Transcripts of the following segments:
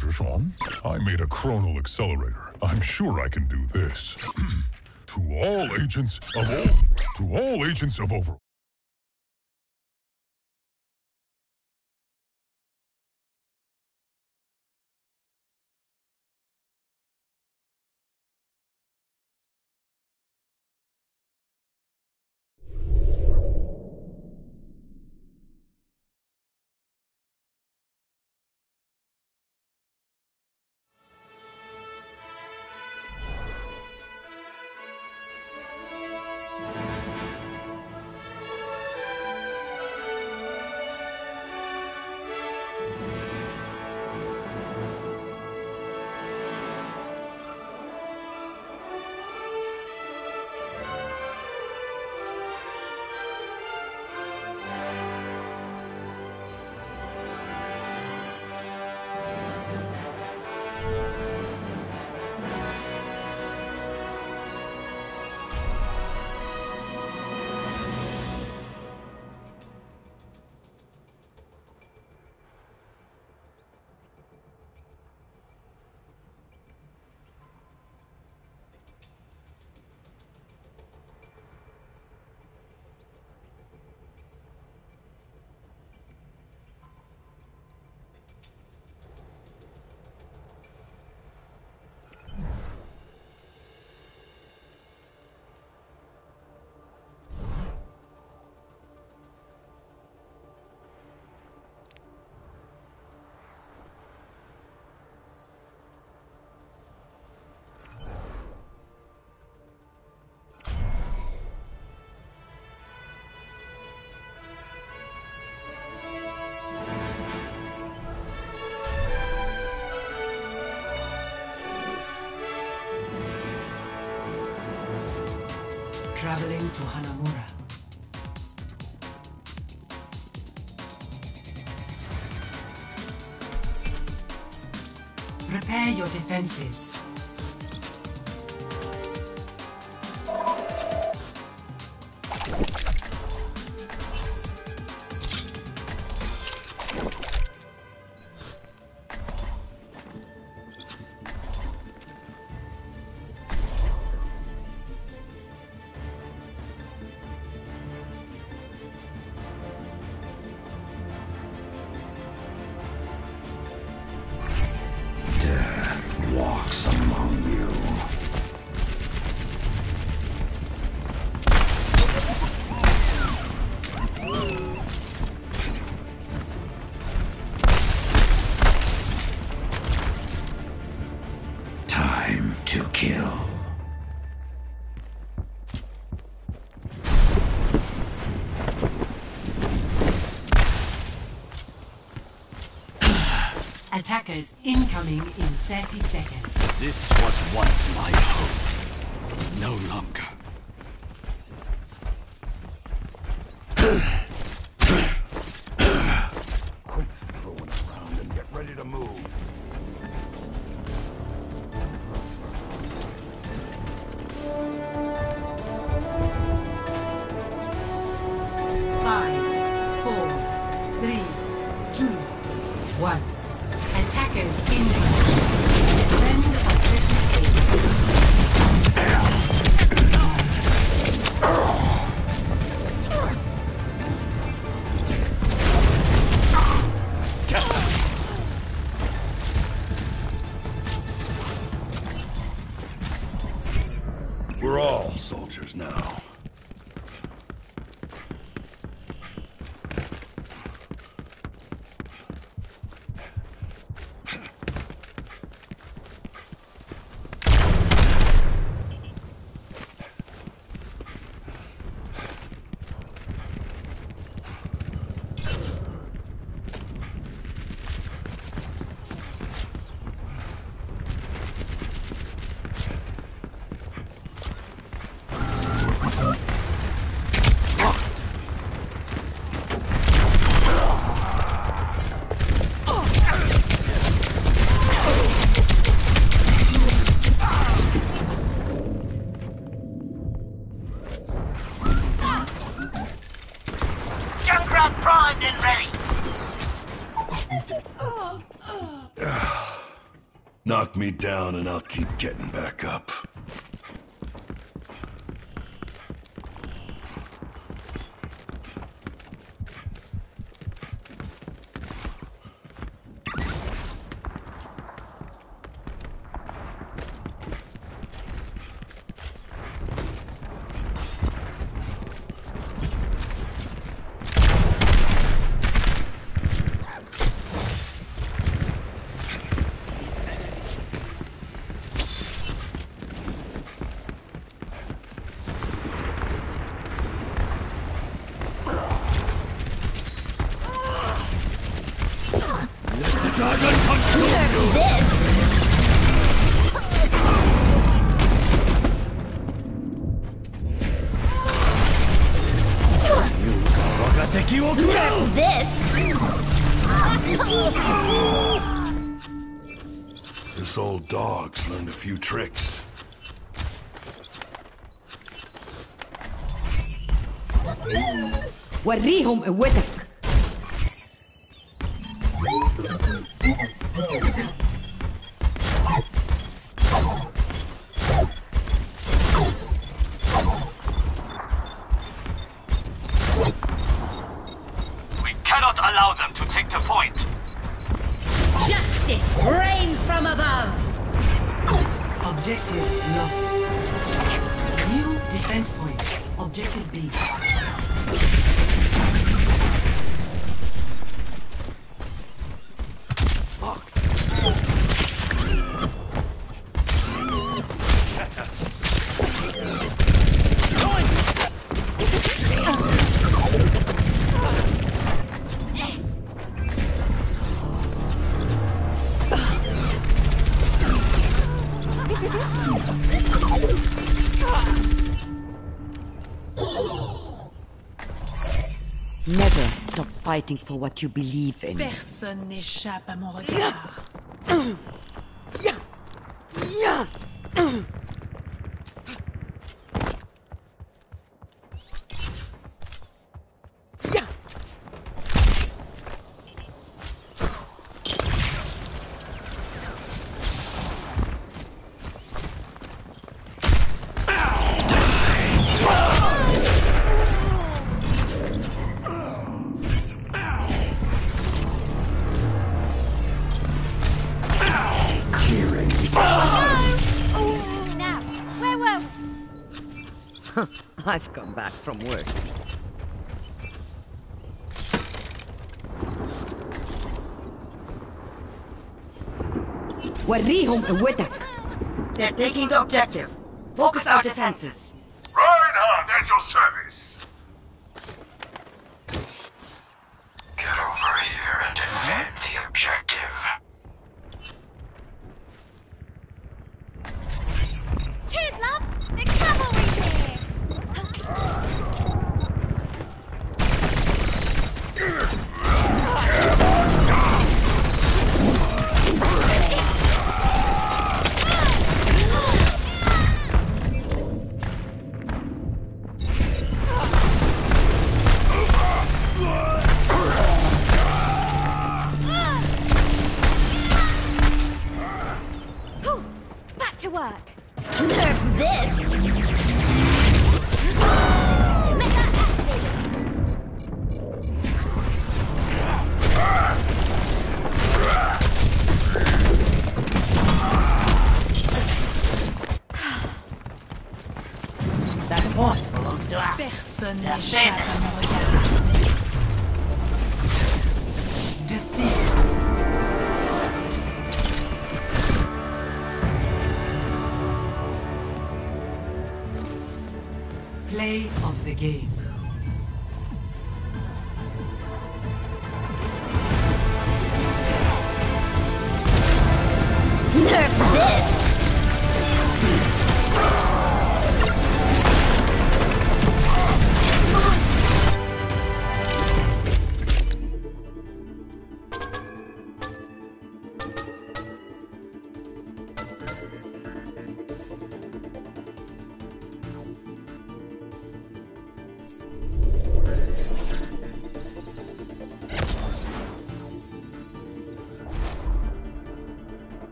I made a chronal accelerator. I'm sure I can do this. To all agents of Overwatch. Traveling to Hanamura. Prepare your defenses. Walks among you. Time to kill. Attackers incoming in 30 seconds. This was once my home. No longer. Quit throwing around and get ready to move. Five, 4, 3, 2, 1. Attackers incoming. Defend objective We're all soldiers now. knock me down and I'll keep getting back up. This old dog's learned a few tricks. وريهم قوتك. We cannot allow them to take the point. Justice reigns from above. Objective lost. New defense point. Objective B. Never stop fighting for what you believe in. Personne n'échappe à mon regard. I've come back from worse. وريهم قوتك. They're taking the objective. Focus our defenses. Reinhardt at your service! Get over here and defend the objective. Cheers, love! The cavalry's here! Back to work. Nerf this! Mega activated. That horse belongs to us. Personne n'échappe à mon regard. Defeat. Play of the game. Nerf this!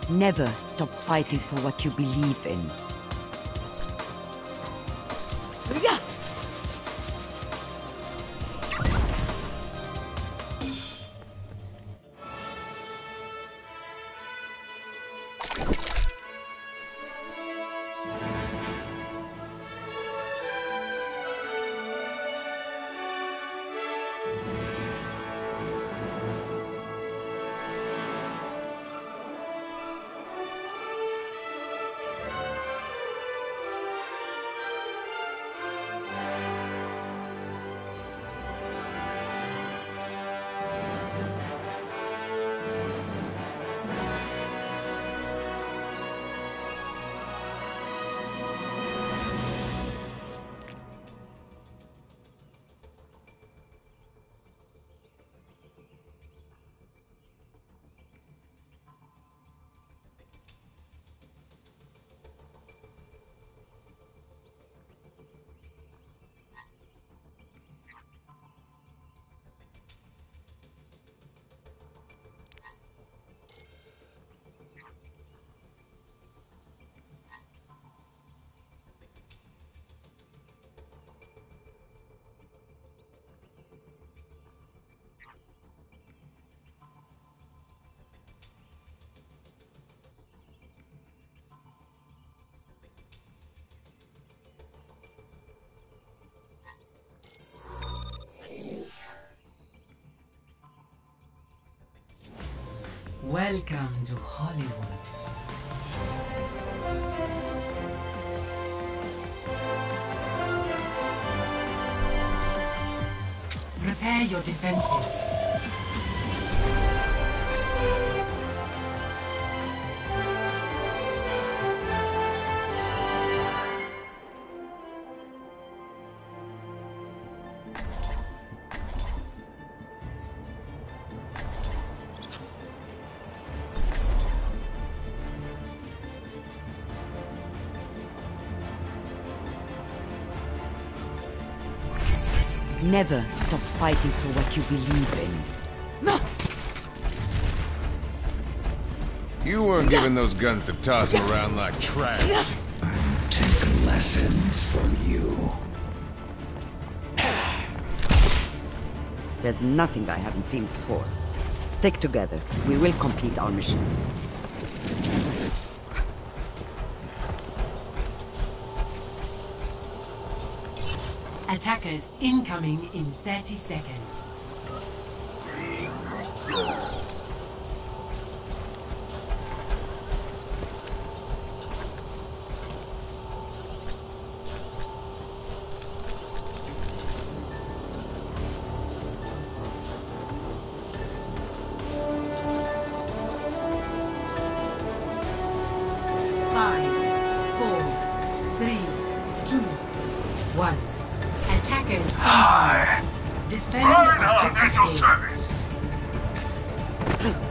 Never stop fighting for what you believe in. Welcome to Hollywood. Prepare your defenses. Never stop fighting for what you believe in. You weren't given those guns to toss around like trash. Take lessons from you. There's nothing I haven't seen before. Stick together. We will complete our mission. Attackers incoming in 30 seconds. Five, 4, 3, 2, 1. Attackers incoming. Defend objective A. service.